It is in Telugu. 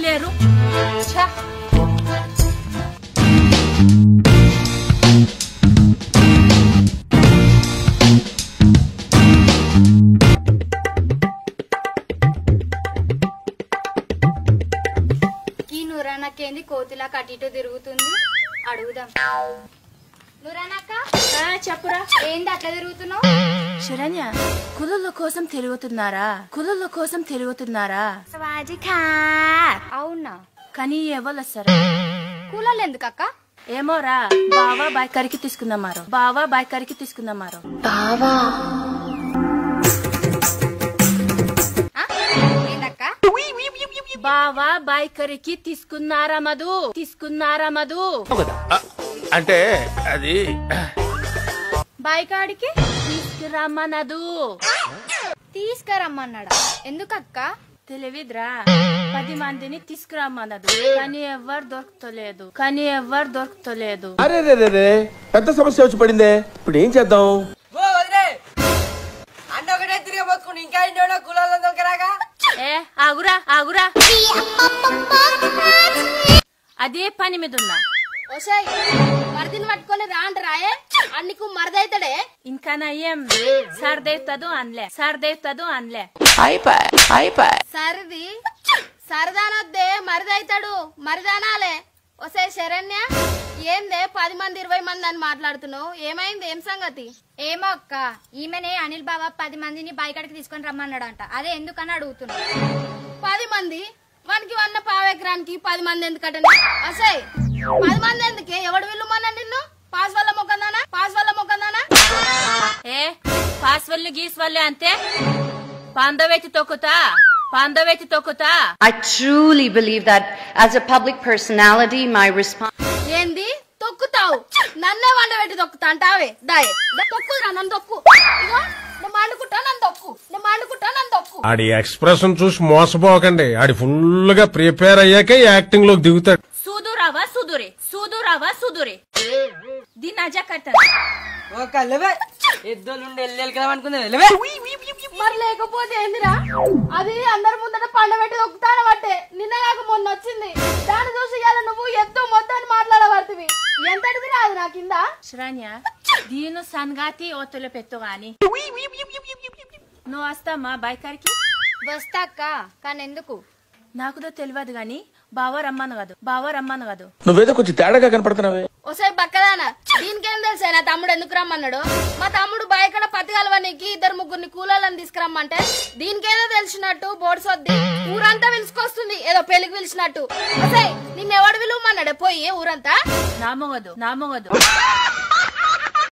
లేరు. ఈ నూరానక్కేంది కోతిలా కటిటో తిరుగుతుంది? అడుగుదాం. నూరానక్క చెప్పురా, ఏంది అట్లా తిరుగుతున్నావు? శరణ్య, కులుల కోసం తిరుగుతున్నారా? కులుల కోసం తిరుగుతున్నారా? అవునా? కానీ ఎవరొస్తారా? కూలలు ఎందుకక్క? ఏమోరా, బావా బైకరికి తీసుకున్నామారు. బావా బైకరికి తీసుకున్నామారు. ఏందక్క? బావా బైకరికి తీసుకున్నారా మధు? తీసుకున్నారా మధు? అంటే అది బైకాడికి తీసుకురమ్మనదు. తీసుకురమ్మన్నాడా? ఎందుకక్క? తెలివిద్రా, 10 మందిని తీసుకురమ్మన్నదు. కానీ ఎవరు దొరుకుతలేదు. కానీ ఎవరు దొరుకుతలేదు. అరే రే పెద్ద సమస్య వచ్చి పడిందే. ఇప్పుడు ఏం చేద్దాం? ఏ ఆగురా ఆగురా, అదే పని మీద ఉన్నా. ఓసాయ్ మరిదిని పట్టుకొని రాయే అన్నికు మరదైతాడే. ఇంకా నయ్యం సర్దేవుతాదు అనలే. సర్దేవుతాదు అనలే. సరిది సరదానొద్దే, మరిదైతాడు. మరిదానాలే. ఓసే శరణ్య, ఏందే 10 మంది 20 మంది అని మాట్లాడుతున్నావు? ఏమైంది? ఏం సంగతి? ఏమో అక్క, ఈమెనే అనిల్ బాబా 10 మందిని బైకడికి తీసుకొని రమ్మన్నాడంట. అదే ఎందుకని అడుగుతున్నా. 10 మంది? వానికి వన్న పావెకరానికి 10 మంది ఎందుకటని? అసే 10 మంది ఎందుకే? ఎవడు విల్లుమన్నా నిన్ను? పాస్ వల్ల మొక్కందానా? పాస్ వల్ల మొక్కందానా? ఏ పాస్ వల్లు గీస్ వల్లు అంతే. పందవెత్తి తొక్కుతా, పందవెత్తి తొక్కుతా. I truly believe that as a public personality, my response. ఏంది తొక్కుతావు? నన్నే వండబెట్టి తొక్కుతా అంటావే? దాయే తొక్కురా, నన్ను తొక్కు. ఇగో నేను మాడుకుంటా, నన్ను తొక్కు. నేను మాడుకుంటా, నన్ను తొక్కు. ఆడి ఎక్స్ప్రెషన్ చూసి మోసపోకండి. ఆడి ఫుల్ గా ప్రిపేర్ అయ్యాకే యాక్టింగ్ లోకి దిగుతాడు. సూదురావా సుదురే, సూదురావా సుదురే. దీన్ని అజా కట్టాను. మరి లేకపోతే ఏందిరా? అది అందరి ముందట పండబెట్టి తొక్కుతాను బట్టే. నిన్న కాక మొన్న వచ్చింది. దాన్ని చూసి ఇవాళ నువ్వు ఎద్దు మొత్తాన్ని మాట్లాడబడుతుంది. ఎంతటిది రాదు నా కింద. శరణ్య, దీని సంగాతి ఓతులు పెట్టు గాని నువ్వు వస్తామా బైకర్కి? వస్తాక్క, కానీ ఎందుకు? నాకుదో తెలియదు గాని బావ రమ్మను కాదు, బావ రమ్మను కాదు. నువ్వేదో కొంచెం తేడాగా కనపడుతున్నావే. ఓసారి బక్కదానా, దీనికేం తెలుసా నా తమ్ముడు ఎందుకు రమ్మన్నాడు? మా తమ్ముడు బయకడ పతిగలవనికి 2-3 కూలలను తీసుకురమ్మంటే దీనికేదో తెలిసినట్టు బోర్డు సొద్ది ఊరంతా పిలుచుకొస్తుంది, ఏదో పెళ్లికి పిలిచినట్టు. ఓసారి నిన్నెవడు విలువమన్నాడే పోయి ఊరంతా? నామగదు నామగదు.